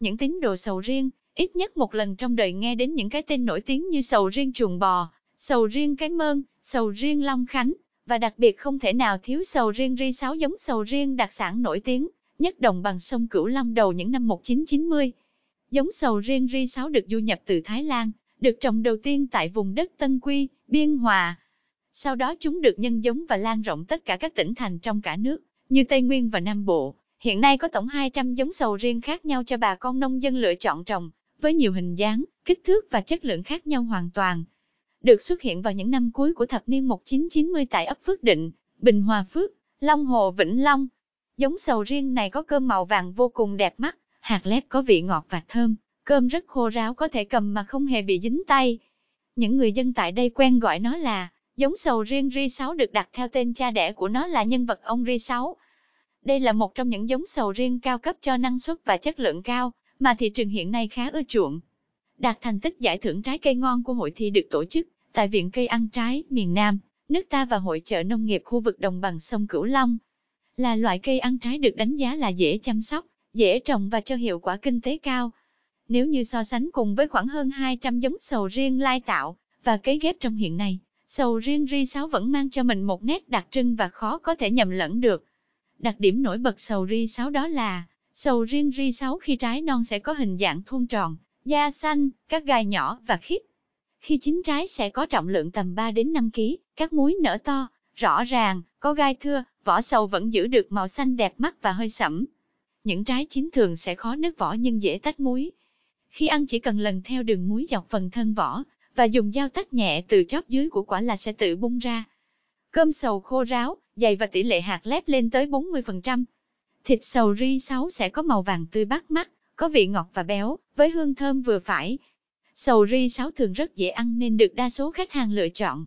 Những tín đồ sầu riêng, ít nhất một lần trong đời nghe đến những cái tên nổi tiếng như sầu riêng chuồng bò, sầu riêng cái mơn, sầu riêng Long Khánh, và đặc biệt không thể nào thiếu sầu riêng ri 6 giống sầu riêng đặc sản nổi tiếng nhất đồng bằng sông Cửu Long đầu những năm 1990. Giống sầu riêng ri 6 được du nhập từ Thái Lan, được trồng đầu tiên tại vùng đất Tân Quy, Biên Hòa. Sau đó chúng được nhân giống và lan rộng tất cả các tỉnh thành trong cả nước, như Tây Nguyên và Nam Bộ. Hiện nay có tổng 200 giống sầu riêng khác nhau cho bà con nông dân lựa chọn trồng, với nhiều hình dáng, kích thước và chất lượng khác nhau hoàn toàn. Được xuất hiện vào những năm cuối của thập niên 1990 tại ấp Phước Định, Bình Hòa Phước, Long Hồ Vĩnh Long. Giống sầu riêng này có cơm màu vàng vô cùng đẹp mắt, hạt lép có vị ngọt và thơm, cơm rất khô ráo có thể cầm mà không hề bị dính tay. Những người dân tại đây quen gọi nó là giống sầu riêng ri 6 được đặt theo tên cha đẻ của nó là nhân vật ông ri 6. Đây là một trong những giống sầu riêng cao cấp cho năng suất và chất lượng cao, mà thị trường hiện nay khá ưa chuộng. Đạt thành tích giải thưởng trái cây ngon của hội thi được tổ chức tại Viện Cây ăn trái miền Nam, nước ta và Hội chợ nông nghiệp khu vực đồng bằng sông Cửu Long. Là loại cây ăn trái được đánh giá là dễ chăm sóc, dễ trồng và cho hiệu quả kinh tế cao. Nếu như so sánh cùng với khoảng hơn 200 giống sầu riêng lai tạo và cấy ghép trong hiện nay, sầu riêng ri 6 vẫn mang cho mình một nét đặc trưng và khó có thể nhầm lẫn được. Đặc điểm nổi bật sầu ri 6 đó là, sầu riêng ri 6 khi trái non sẽ có hình dạng thuôn tròn, da xanh, các gai nhỏ và khít. Khi chín trái sẽ có trọng lượng tầm 3 đến 5 kg, các múi nở to, rõ ràng, có gai thưa, vỏ sầu vẫn giữ được màu xanh đẹp mắt và hơi sẫm. Những trái chín thường sẽ khó nứt vỏ nhưng dễ tách múi. Khi ăn chỉ cần lần theo đường múi dọc phần thân vỏ, và dùng dao tách nhẹ từ chóp dưới của quả là sẽ tự bung ra. Cơm sầu khô ráo, dày và tỷ lệ hạt lép lên tới 40%. Thịt sầu ri 6 sẽ có màu vàng tươi bắt mắt, có vị ngọt và béo, với hương thơm vừa phải. Sầu ri 6 thường rất dễ ăn nên được đa số khách hàng lựa chọn.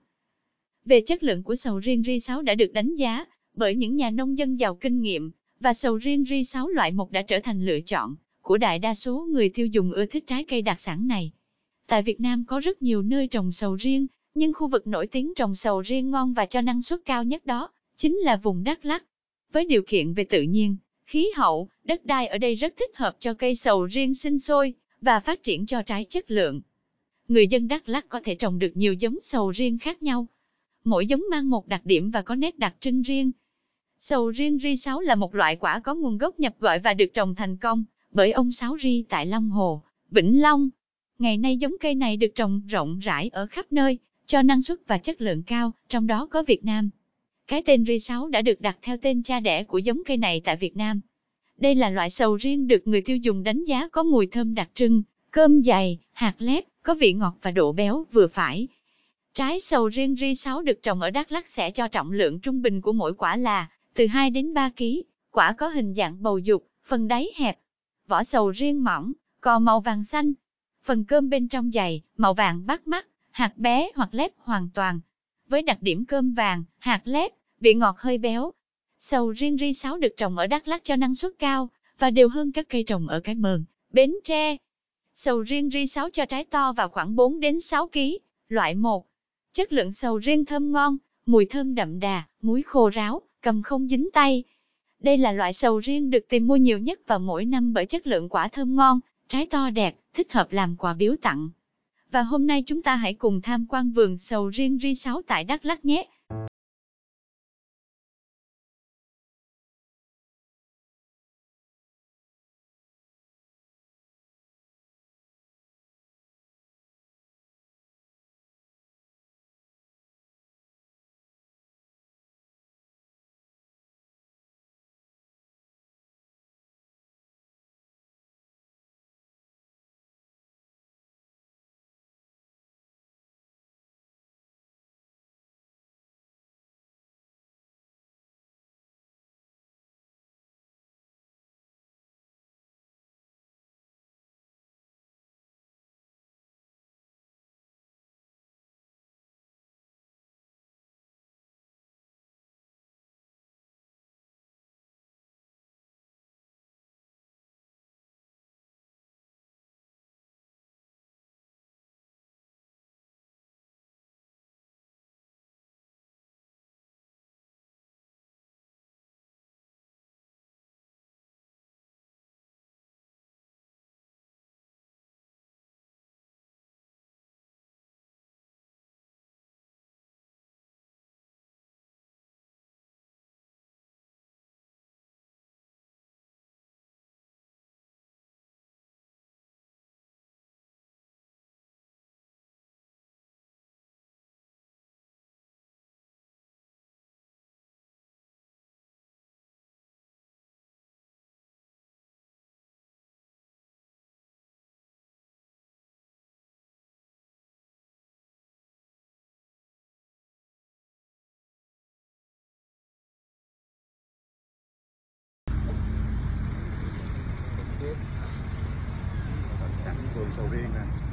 Về chất lượng của sầu riêng ri 6 đã được đánh giá bởi những nhà nông dân giàu kinh nghiệm, và sầu riêng ri 6 loại 1 đã trở thành lựa chọn của đại đa số người tiêu dùng ưa thích trái cây đặc sản này. Tại Việt Nam có rất nhiều nơi trồng sầu riêng, nhưng khu vực nổi tiếng trồng sầu riêng ngon và cho năng suất cao nhất đó chính là vùng Đắk Lắk. Với điều kiện về tự nhiên, khí hậu, đất đai ở đây rất thích hợp cho cây sầu riêng sinh sôi và phát triển cho trái chất lượng. Người dân Đắk Lắk có thể trồng được nhiều giống sầu riêng khác nhau. Mỗi giống mang một đặc điểm và có nét đặc trưng riêng. Sầu riêng ri 6 là một loại quả có nguồn gốc nhập gọi và được trồng thành công bởi ông Sáu Ri tại Long Hồ, Vĩnh Long. Ngày nay giống cây này được trồng rộng rãi ở khắp nơi, cho năng suất và chất lượng cao, trong đó có Việt Nam. Cái tên ri 6 đã được đặt theo tên cha đẻ của giống cây này tại Việt Nam. Đây là loại sầu riêng được người tiêu dùng đánh giá có mùi thơm đặc trưng, cơm dày, hạt lép, có vị ngọt và độ béo vừa phải. Trái sầu riêng ri 6 được trồng ở Đắk Lắk sẽ cho trọng lượng trung bình của mỗi quả là từ 2 đến 3 kg. Quả có hình dạng bầu dục, phần đáy hẹp. Vỏ sầu riêng mỏng, cò màu vàng xanh. Phần cơm bên trong dày, màu vàng bắt mắt, hạt bé hoặc lép hoàn toàn. Với đặc điểm cơm vàng, hạt lép, vị ngọt hơi béo. Sầu riêng ri 6 được trồng ở Đắk Lắk cho năng suất cao và đều hơn các cây trồng ở Cái Mờn, Bến Tre. Sầu riêng ri 6 cho trái to vào khoảng 4 đến 6 kg. Loại 1. Chất lượng sầu riêng thơm ngon, mùi thơm đậm đà, múi khô ráo, cầm không dính tay. Đây là loại sầu riêng được tìm mua nhiều nhất vào mỗi năm bởi chất lượng quả thơm ngon, trái to đẹp, thích hợp làm quà biếu tặng. Và hôm nay chúng ta hãy cùng tham quan vườn sầu riêng ri 6 tại Đắk Lắk nhé. cảnh vườn sầu riêng nè.